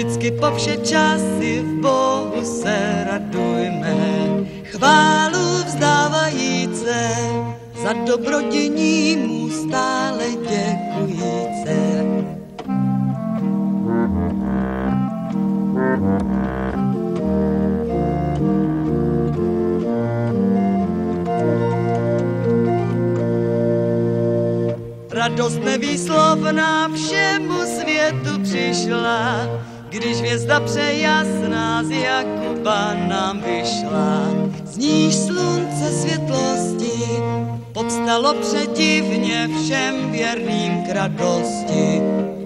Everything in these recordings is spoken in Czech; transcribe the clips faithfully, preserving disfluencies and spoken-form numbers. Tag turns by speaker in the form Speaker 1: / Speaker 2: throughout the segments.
Speaker 1: Vždycky po vše časy v Bohu se radujme, chválu vzdávajíce, za dobrodění mu stále děkujíce. Radost nevýslovná všemu světu přišla, když hvězda přejasná z Jakuba nám vyšla. Z níž slunce světlosti povstalo předivně všem věrným k radosti.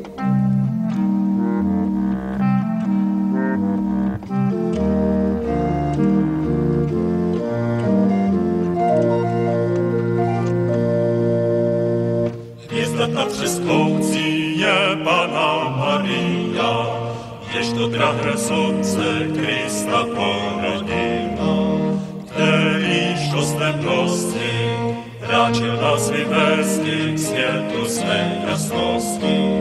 Speaker 2: Ta třeskoucí je Panna Maria, jež do drahé slunce Krista porodila, kterýž do temnosti ráčil nás vyvesti k světu své jasnosti.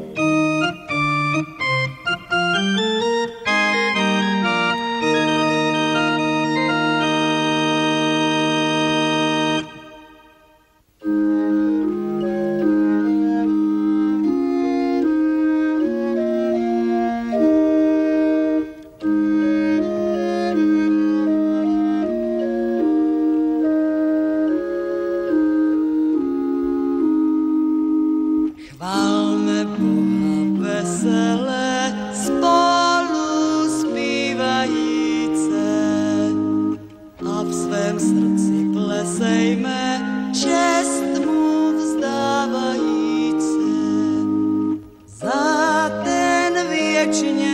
Speaker 1: Chválme Boha veselé, spolu zpívajíce a v svém srdci plesejme, čest mu vzdávajíce. Za ten věčně